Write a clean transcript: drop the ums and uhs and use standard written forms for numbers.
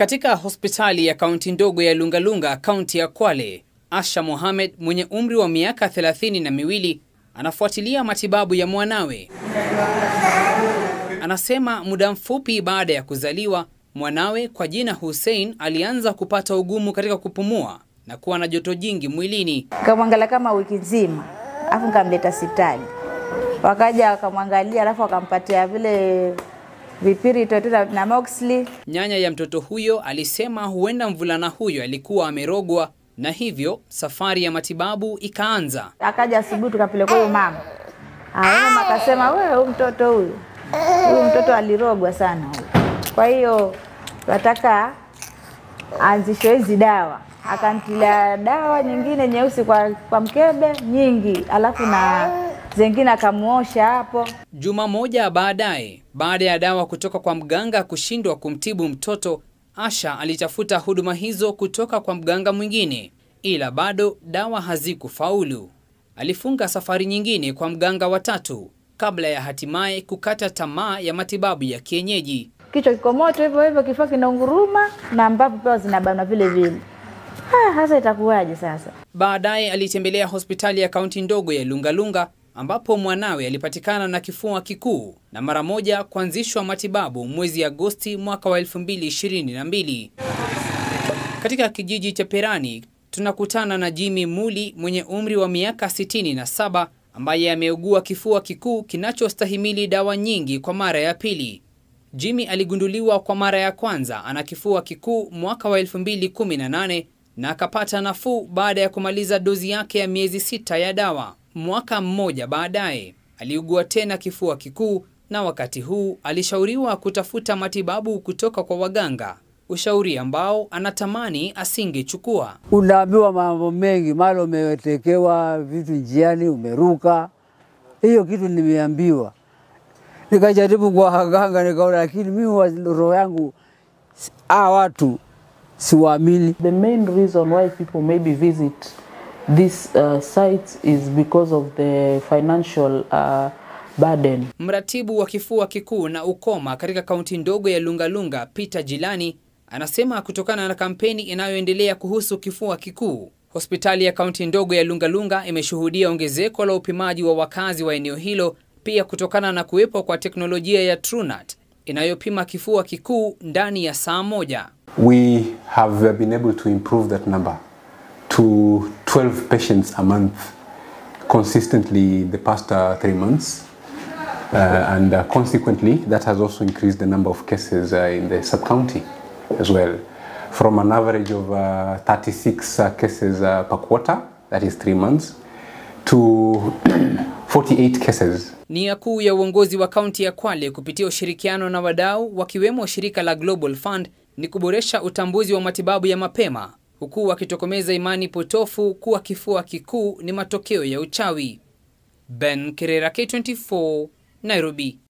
Katika hospitali ya kaunti ndogo ya Lungalunga, kaunti ya Kwale, Asha Mohamed mwenye umri wa miaka 32 anafuatilia matibabu ya mwanawe. Anasema muda mfupi baada ya kuzaliwa, mwanawe kwa jina Hussein alianza kupata ugumu katika kupumua na kuwa na joto jingi mwilini. Kamwangalia kama wiki nzima, afu nikamleta hospitali. Wakaja wakamwangalia, alafu wakampatia vile vipiri totola na moxley. Nyanya ya mtoto huyo alisema huenda mvulana huyo alikuwa amerogwa, na hivyo safari ya matibabu ikaanza. Akaja asubuhi tukapeleka huyo mama. Mama akasema wewe huyu mtoto alirogwa sana huyu. Kwa hiyo tunataka anzishwe hizi dawa. Akantilia dawa nyingine nyeusi kwa mkebe nyingi, alafu na zingine akamuosha hapo. Juma moja baadaye, baada ya dawa kutoka kwa mganga kushindwa kumtibu mtoto, Asha alitafuta huduma hizo kutoka kwa mganga mwingine, ila bado dawa hazikufaulu. Alifunga safari nyingine kwa mganga wa tatu kabla ya hatimaye kukata tamaa ya matibabu ya kienyeji. Kichwa kiko moto hivyo, kifua kinaunguruma na mbavu pia zinabana vile vile. Sasa itakuwaje sasa? Baadaye alitembelea hospitali ya kaunti ndogo ya Lungalunga ambapo mwanawe alipatikana na kifua kikuu na mara moja kuanzishwa matibabu mwezi Agosti mwaka wa 2022. Katika kijiji cha Perani tunakutana na Jimmy Muli mwenye umri wa miaka 67 ambaye ameugua kifua kikuu kinachostahimili dawa nyingi kwa mara ya pili. Jimmy aligunduliwa kwa mara ya kwanza ana kifua kikuu mwaka wa 2018 na akapata nafuu baada ya kumaliza dozi yake ya miezi 6 ya dawa. Mwaka mmoja baadaye aliugua tena kifua kikuu, na wakati huu alishauriwa kutafuta matibabu kutoka kwa waganga, ushauri ambao anatamani asingechukua. Unaambiwa mambo mengi, mara umetekewa vitu njiani, umeruka. Hiyo kitu nimeambiwa. Nikajaribu kwa waganga nikaona, lakini mimi roho yangu watu siwaamini. The main reason why people maybe visit these sites is because of the financial burden. Mratibu wa kifua kikuu na ukoma katika kaunti ndogo ya Lungalunga, Peter Jilani, anasema kutokana na kampeni inayoendelea kuhusu kifua kikuu, hospitali ya kaunti ndogo ya Lungalunga imeshuhudia ongezeko la upimaji wa wakazi wa eneo hilo, pia kutokana na kuwepo kwa teknolojia ya TrueNut inayopima kifua kikuu ndani ya saa moja. We have been able to improve that number to 12 patients a month consistently the past 3 months, and consequently that has also increased the number of cases in the sub-county as well, from an average of 36 cases per quarter, that is 3 months, to 48 cases. Nia kuu ya uongozi wa kaunti ya Kwale kupitia ushirikiano na wadau wakiwemo shirika la Global Fund ni kuboresha utambuzi wa matibabu ya mapema, huku wakitokomeza imani potofu kuwa kifua kikuu ni matokeo ya uchawi. Ben Kerera, K24, Nairobi.